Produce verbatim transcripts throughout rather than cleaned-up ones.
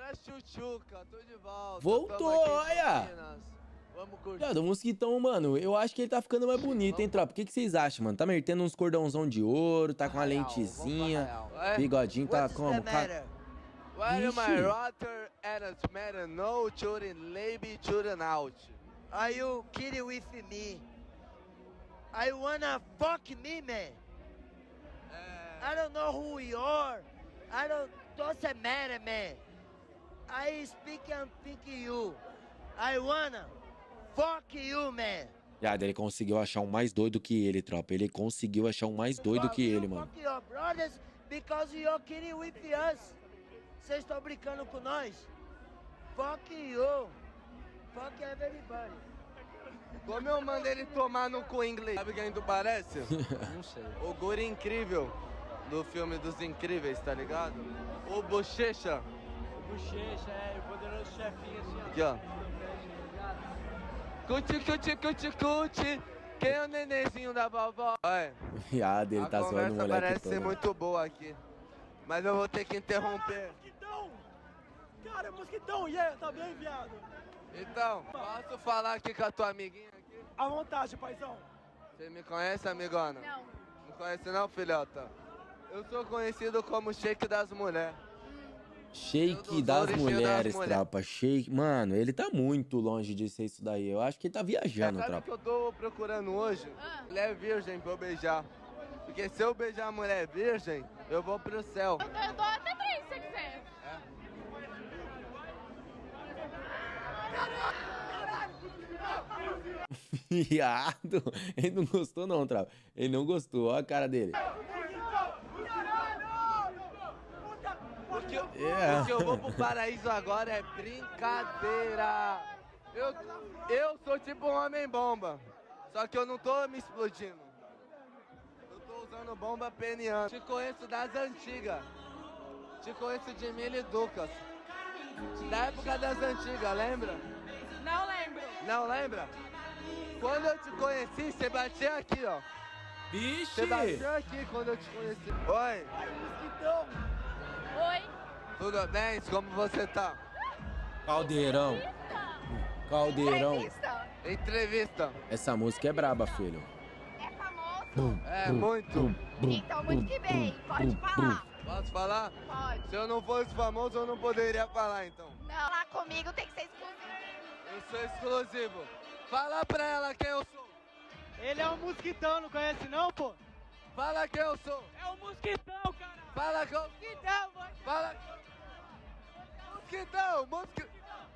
da Chuchuca, tô de volta. Voltou, olha! Vamos curtir. Viado, o Mosquitão, mano, eu acho que ele tá ficando mais bonito, hein, tropa? O que, que vocês acham, mano? Tá metendo uns cordãozão de ouro, tá com uma lentezinha, bigodinho tá como? Ca... Why am I rather and it's matter no shooting maybe shooting out? Are you kidding with me? I wanna fuck me, man. I don't know who you are. I don't doesn't matter, man. I speak and think you. I wanna fuck you, man. Viado, ele conseguiu achar um mais doido que ele, tropa. Ele conseguiu achar um mais doido que ele, mano. Fuck your brothers because you're kidding with us. Vocês estão brincando com nós? Fuck you. Fuck everybody. Como eu mando ele tomar no cu inglês? Sabe quem tu parece? Não sei. O Guri Incrível, do filme dos Incríveis, tá ligado? O Bochecha. O Bochecha, é, o poderoso chefinho assim, ó. Aqui, ó. Cuti, cuti, cuti, cuti. Quem é o nenenzinho da vovó? Olha, Viado, ele tá zoando o a conversa moleque parece todo. ser muito boa aqui. Mas eu vou ter que interromper. Mosquitão! Cara, Mosquitão, e aí, tá bem, viado? Então, posso falar aqui com a tua amiguinha aqui? À vontade, paizão. Você me conhece, amigona? Não. Não conhece não, filhota? Eu sou conhecido como Shake das Mulheres. Shake das mulheres, tropa. Shake. Mano, ele tá muito longe de ser isso daí. Eu acho que ele tá viajando, Sabe o tropa. que eu tô procurando hoje? Ah. Mulher virgem pra eu beijar. Porque se eu beijar a mulher virgem, eu vou pro céu. Eu, eu dou até três se você quiser. Viado. Ele não gostou não, tropa. Ele não gostou. Olha a cara dele. O que, eu, Yeah. o que eu vou pro paraíso agora é brincadeira. Eu, eu sou tipo um homem-bomba. Só que eu não tô me explodindo. Eu tô usando bomba peniana. Te conheço das antigas. Te conheço de Mil e Ducas. Da época das antigas, lembra? Não lembro. Não lembra? Quando eu te conheci, você batia aqui, ó. Vixe. Você bateu aqui quando eu te conheci. Oi. Oi. Tudo bem? Como você tá? Caldeirão. Caldeirão. Entrevista? Entrevista. Essa música é braba, filho. É famoso? É, muito. Então, muito que bem. Pode falar. Posso falar? Pode. Se eu não fosse famoso, eu não poderia falar, então. Não, lá comigo tem que ser exclusivo. Eu sou exclusivo. Fala pra ela quem eu sou. Ele é um mosquitão, não conhece não, pô? Fala quem eu sou. É um mosquitão, cara. Fala que eu... Mosquitão, vai. Fala... Mosquitão, mosquitão.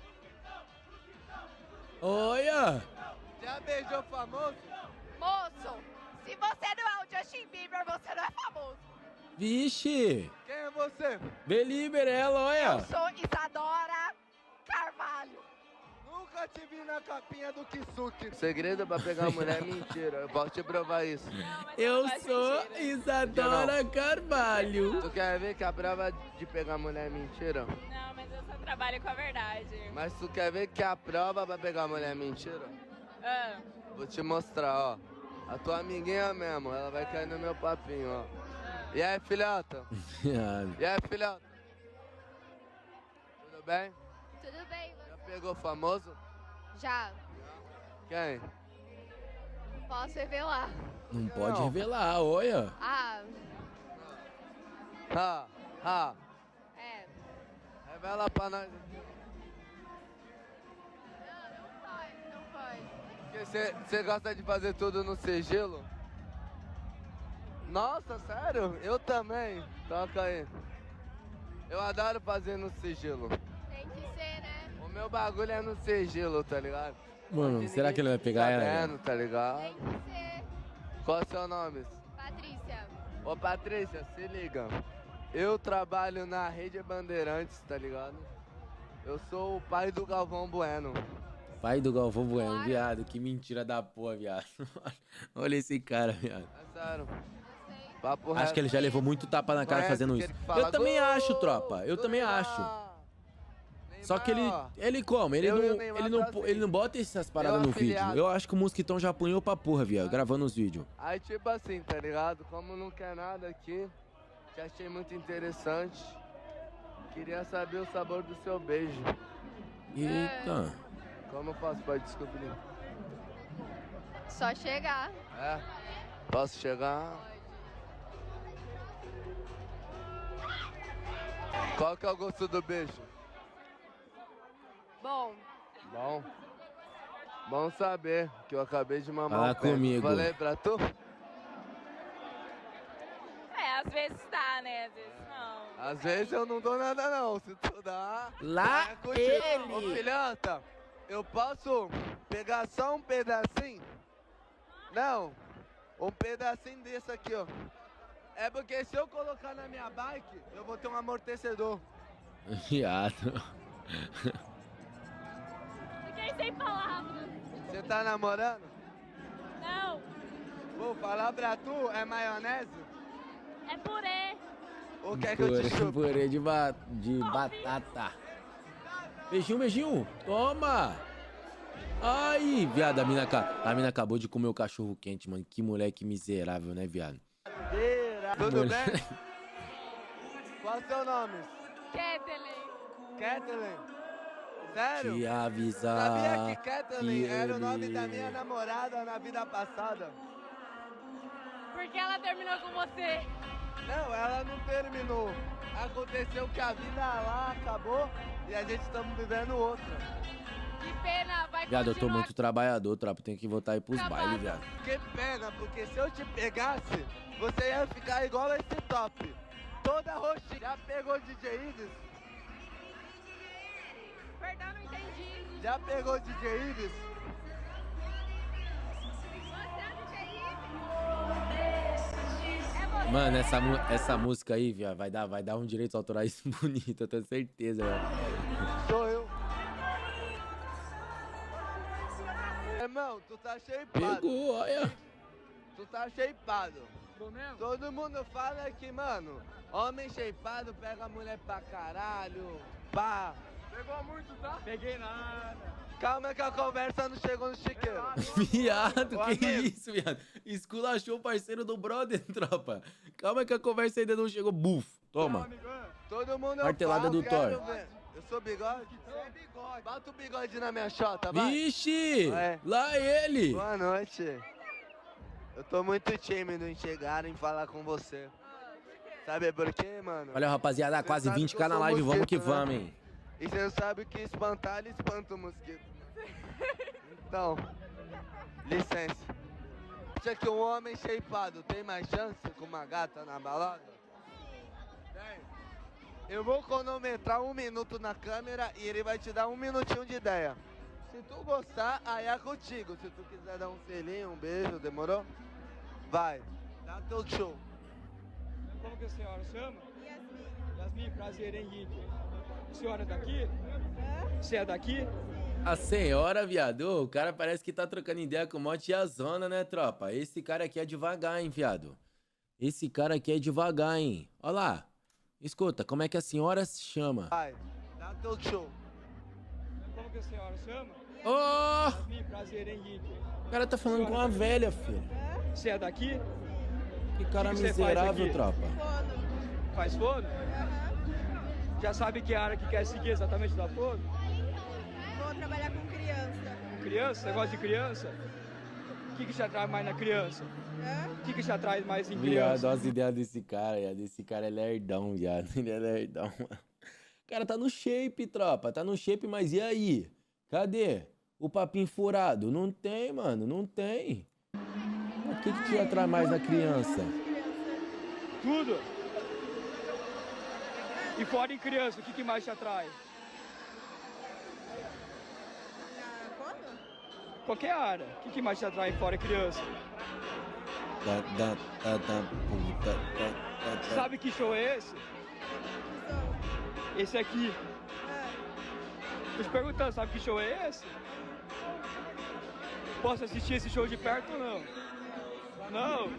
Olha. Já beijou famoso? Moço, se você não é o Justin Bieber, você não é famoso. Vixe. Quem é você? Belieber ela, olha. Eu sou Isadora Carvalho. Nunca te vi na capinha do Kisuke. Segredo pra pegar mulher é mentira. Eu posso te provar isso. Eu sou Isadora Carvalho. Tu quer ver que a prova de pegar mulher é mentira? Não, mas eu só trabalho com a verdade. Mas tu quer ver que a prova pra pegar mulher é mentira? Ah, Vou te mostrar, ó. A tua amiguinha mesmo, ela vai cair no meu papinho, ó. E aí, filhota? E aí, filhota? Tudo bem? tudo bem, Já pegou famoso? já. Quem? Posso revelar. Não pode revelar, olha. Ah, Ha, ha. é. Revela pra nós. Não, não pode, não pode. Porque você gosta de fazer tudo no sigilo? Nossa, sério? Eu também. Toca aí. Eu adoro fazer no sigilo. Tem que ser, né? O meu bagulho é no sigilo, tá ligado? Mano, Onde será que ele vai ninguém pegar fica ela? vendo, tá ligado? Tem que ser. Qual é o seu nome? Patrícia. Ô Patrícia, se liga. Eu trabalho na Rede Bandeirantes, tá ligado? Eu sou o pai do Galvão Bueno. Pai do Galvão Bueno, viado. Que mentira da porra, viado. Olha esse cara, viado. É sério. Sei. Papo Acho que ele já levou muito tapa na cara Conhece fazendo aquele isso. que fala, Eu também "Gol, acho, tropa. Eu do também Neymar". acho. Neymar, Só que ele, ó, ele como? Ele Eu e o não, Neymar ele, não, Brasil. ele não bota essas paradas Meu no vídeo. afiliado. Eu acho que o Mosquitão já apanhou pra porra, viado, gravando os vídeos. Aí tipo assim, tá ligado? Como não quer nada aqui, que achei muito interessante, queria saber o sabor do seu beijo. Eita. Como eu faço pra descobrir? Só chegar. É? Posso chegar? Qual que é o gosto do beijo? Bom. Bom? Bom saber que eu acabei de mamar Fala um pé. comigo. Falei pra tu? É, às vezes tá, né? Às vezes não. Às vezes eu não dou nada não, se tu dá... Lá é contigo. ele. Ô filhota, eu posso pegar só um pedacinho? Não, um pedacinho desse aqui, ó. É porque se eu colocar na minha bike, eu vou ter um amortecedor. Viado. Fiquei sem palavras. Você tá namorando? Não, Vou falar pra tu, é maionese? é purê. Ou quer que eu te Purê, chupe? purê de, ba de batata. Beijinho, beijinho. Toma. Ai, viado, a mina, ca- a mina acabou de comer o cachorro quente, mano. Que moleque miserável, né, viado? Tudo Mole- bem? Qual é o seu nome? Kathleen. Kathleen. Sério? Te avisar. Sabia que Kathleen que era o nome ele- da minha namorada na vida passada? Por que ela terminou com você? Não, ela não terminou. Aconteceu que a vida lá acabou e a gente estamos vivendo outra. Que pena, vai Viado, eu tô continuar. muito trabalhador, tropa. Tenho que voltar aí pros Acabado. bailes, viado. Que pena, porque se eu te pegasse, você ia ficar igual esse top. Toda roxinha. Já pegou D J Ives? Perdão, não entendi. Já pegou D J Ives? Você é D J Ives? É você. Mano, essa, mu- essa música aí, viado, vai dar, vai dar um direitos autorais bonito, eu tenho certeza, velho. Sou eu. Irmão, tu tá shapeado. Pegou, olha. Tu tá shapeado. Tô mesmo? Todo mundo fala que, mano, homem shapeado pega mulher pra caralho. Pá. Pegou muito, tá? Peguei nada. Calma que a conversa não chegou no chiqueiro. Viado, Ô, que amigo. isso, viado? Esculachou o parceiro do brother, tropa. Calma que a conversa ainda não chegou. Buf, toma. Todo mundo eu Martelada falo, do quero Thor. ver. Eu sou bigode? Você é bigode. Bota o bigode na minha chota, vai. Vixe! É. Lá ele! Boa noite. Eu tô muito tímido em chegar em falar com você. Sabe por quê, mano? Olha, rapaziada, Você quase sabe vinte que k eu na sou live, vamos que mosquito, né? vamos, hein? E você sabe que espantar, ele espanta o mosquito. Então, licença. Acha que um homem shapeado tem mais chance com uma gata na balada? Tem. Eu vou cronometrar um minuto na câmera e ele vai te dar um minutinho de ideia. Se tu gostar, aí é contigo. Se tu quiser dar um selinho, um beijo, demorou? Vai, dá teu show. Como que a senhora chama? Yasmin. Yasmin, prazer, Henrique. A senhora é daqui? Você é daqui? A senhora, viado, ô, o cara parece que tá trocando ideia com o mó tiazona, né, tropa? Esse cara aqui é devagar, hein, viado? Esse cara aqui é devagar, hein? Ó lá. Escuta, como é que a senhora se chama? Vai, dá teu show. Como que a senhora chama? Ó! Yasmin, prazer, Henrique. O cara tá falando com uma velha, filho. Você é daqui? Que cara O que que você faz miserável, aqui? tropa. Faz fono? Já sabe que área que quer seguir exatamente da fono? Vou trabalhar com criança. Criança? Você gosta de criança? O que, que te atrai mais na criança? Hã? O que, que te atrai mais em Viado, criança? olha as ideias desse cara, viado. Esse cara é lerdão, viado. Ele é lerdão, mano. O cara tá no shape, tropa. Tá no shape, mas e aí? Cadê? O papinho furado? Não tem, mano. Não tem. O que que te atrai mais na criança? Tudo? E fora em criança, o que, que mais te atrai? Na foto? Qualquer área. O que, que mais te atrai fora em criança? Da, da, da, da, puta, da, da, da. Sabe que show é esse? Sou. Esse aqui. Ah, Tô te perguntando, sabe que show é esse? Posso assistir esse show de perto ou não? Não?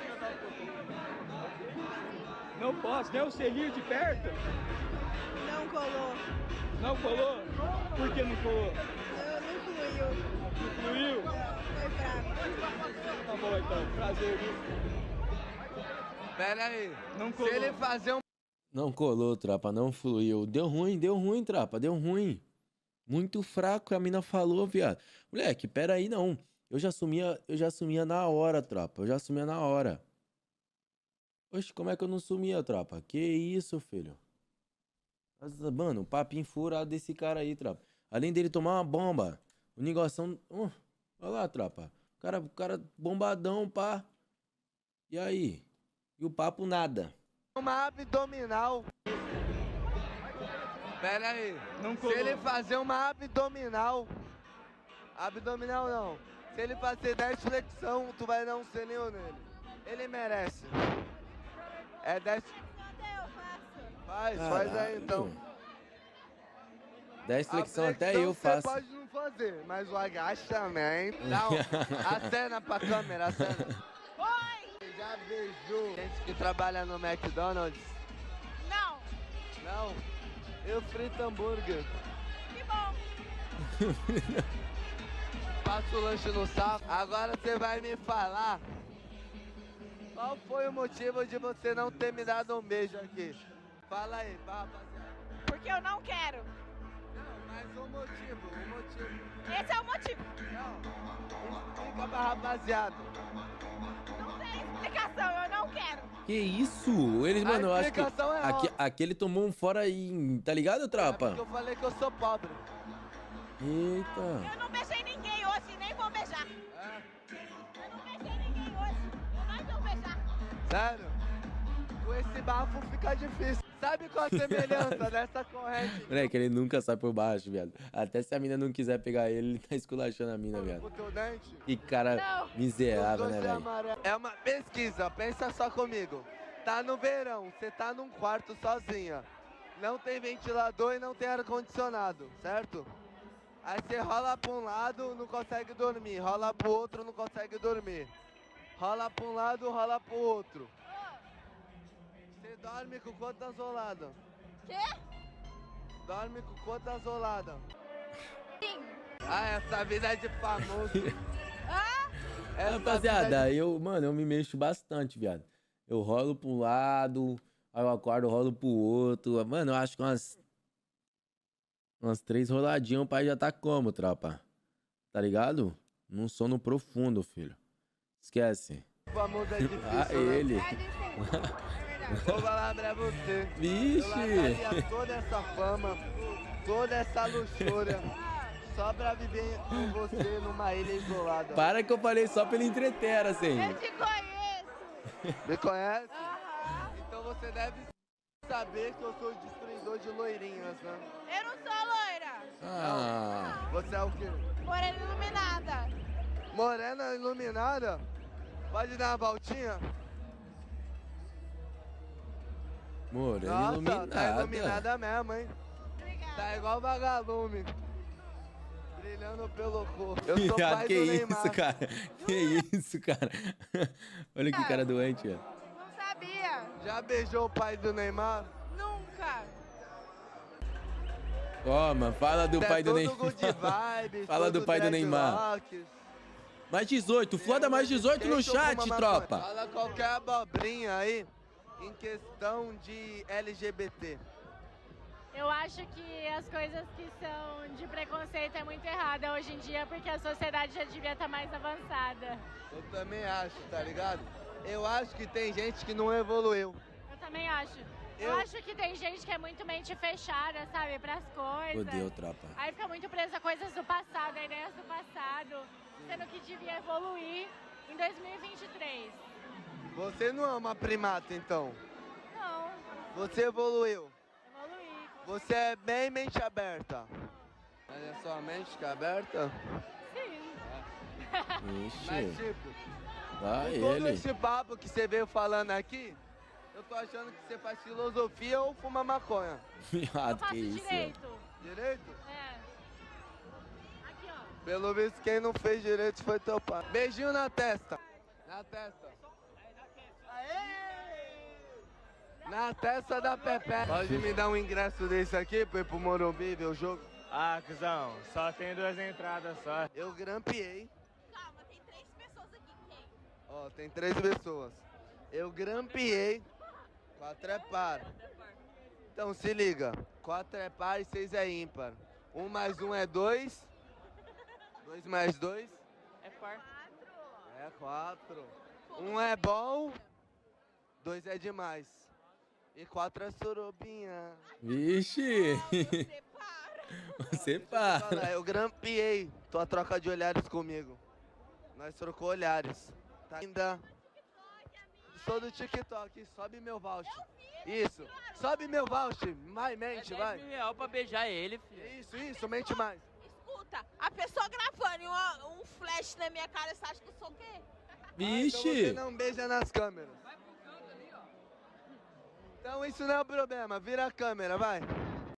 Não posso, nem o selinho de perto? não colou. Não colou? Por que não colou? Não, não fluiu. Não fluiu? Não, foi fraco. Tá bom então, prazer, viu? Pera aí. Não Se colou. ele fazer um Não colou, tropa, não fluiu. Deu ruim, deu ruim, tropa, deu ruim. Muito fraco, a mina falou, viado. Moleque, pera aí, não. Eu já sumia, eu já sumia na hora, tropa. Eu já sumia na hora. Oxe, como é que eu não sumia, tropa? Que isso, filho? Mano, o papinho furado desse cara aí, tropa. Além dele tomar uma bomba, o negoção... Uh, olha lá, tropa. O cara, o cara bombadão, pá. E aí? E o papo nada. Uma abdominal. Pera aí. Não Se ele fazer uma abdominal... Abdominal não. Se ele fazer dez flexão, tu vai dar um selinho nele. Ele merece. É dez... Eu faço. Faz, faz aí então. dez flexão A até flexão eu você faço. pode não fazer, mas o agachamento... Não, acena pra câmera, acena. Oi! Já beijou gente que trabalha no McDonald's? Não! Não. Eu frito hambúrguer. Que bom! Passo o lanche no saco. Agora você vai me falar qual foi o motivo de você não ter me dado um beijo aqui. Fala aí, pra rapaziada. Porque eu não quero. Não, mas o motivo, o motivo. Esse é o motivo. Não, explica pra rapaziada. Não tem explicação, eu não quero. Que isso? Ele, A mano, eu acho que explicação é aqui, óbvia. aqui ele tomou um fora aí, tá ligado, É tropa? porque eu falei que eu sou pobre. Eita. Eu não beijei ninguém hoje, nem vou beijar. É, Eu não beijei ninguém hoje. Eu não vou beijar. sério? Com esse bafo fica difícil. Sabe qual a semelhança dessa corrente? Moleque, ele nunca sai por baixo, viado. Até se a mina não quiser pegar ele, ele tá esculachando a mina, Com viado. o teu dente? Que cara Não. miserável, Os né, dois é velho? amarelo. É uma pesquisa, pensa só comigo. Tá no verão, você tá num quarto sozinha. Não tem ventilador e não tem ar-condicionado, certo? Aí você rola pra um lado, não consegue dormir. Rola pro outro, não consegue dormir. Rola pra um lado, rola pro outro. Você dorme com quantas roladas? Quê? Dorme com quantas roladas? Sim. Ah, essa vida é de famoso. Ah? Essa Rapaziada, vida é de... eu, mano, eu me mexo bastante, viado. Eu rolo pra um lado, aí eu acordo, rolo pro outro. Mano, eu acho que umas. Umas três roladinhas o pai já tá como, tropa? Tá ligado? Num sono profundo, filho. Esquece. famoso é difícil, Ah, né? ele. É decente. É verdade. Vou falar pra você. Eu Vixe! largaria toda essa fama, toda essa luxúria, só pra viver com você numa ilha isolada. Para que eu falei só pelo entreter, assim. Eu te conheço. Me conhece? Aham. Então você deve saber que eu sou destruidor de loirinhas, né? Eu não sou loira. Ah, Você é o quê? Morena iluminada. Morena iluminada? Pode dar uma voltinha? morena Nossa, iluminada. tá iluminada mesmo, hein? Obrigada. Tá igual vagalume. Brilhando pelo corpo. Eu sou Viado, pai que do isso, Neymar. cara? Que isso, cara? Olha que cara doente, velho. Não sabia. Já beijou o pai do Neymar? Nunca. Toma, fala do Cê pai é do todo Neymar. good vibes, Fala todo do pai do Neymar. dreadlocks. Mais dezoito, floda mais dezoito no Quem tomou chat, uma tropa. maconha? Fala qualquer abobrinha aí em questão de L G B T. Eu acho que as coisas que são de preconceito é muito errada hoje em dia, porque a sociedade já devia estar mais avançada. Eu também acho, tá ligado? Eu acho que tem gente que não evoluiu. Eu também acho. Eu, Eu- acho que tem gente que é muito mente fechada, sabe, pras coisas. Fodeu, tropa. Aí fica muito presa a coisas do passado, a ideias do passado, sendo que devia evoluir em dois mil e vinte e três. Você não é uma primata, então. Não, Você evoluiu. evoluir. Você é bem mente aberta. Mas é sua mente que é aberta? Sim. Mas Ixi, tipo, vai com todo ele. esse papo que você veio falando aqui, eu tô achando que você faz filosofia ou fuma maconha. Eu Viado, faço que isso? direito. Direito? É. Aqui, ó. Pelo visto, quem não fez direito foi teu pai. Beijinho na testa. Na testa. Na testa da Pepe. Pode me dar um ingresso desse aqui pra ir pro Morumbi ver o jogo? Ah, cuzão, só tem duas entradas só. Eu grampeei. Calma, tem três pessoas aqui. Quem? Ó, tem três pessoas. Eu grampeei pra trepar. Então se liga, quatro é par e seis é ímpar. Um mais um é dois. Dois mais dois É par. é quatro. Um é bom, dois é demais. E quatro é surubinha. Vixe! Você para. Você Fala, para. eu grampeei tua troca de olhares comigo. Nós trocou olhares. Tá ainda. Sou do TikTok, sobe meu voucher. Isso, sobe meu voucher. Mais mente, É vai. dez mil real pra beijar ele, filho. Isso, isso, mente mais. Escuta, a pessoa gravando e uma- um flash na minha cara, você acha que eu sou o quê? Ah, então você Vixe! não beija nas câmeras. Então isso não é o problema, vira a câmera, vai.